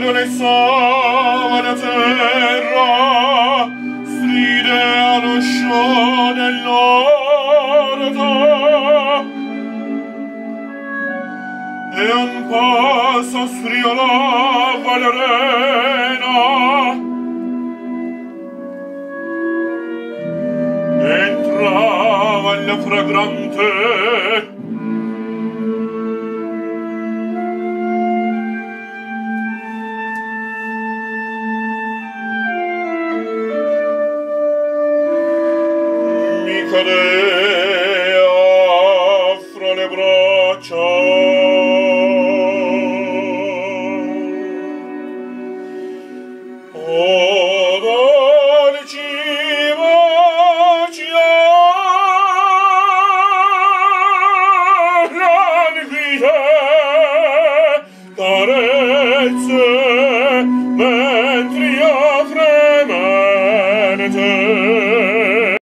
non è la terra, stride allo scio dell'orata, e un passo striolava l'arena, entrava la fragrante cadea fra le braccia. Oh,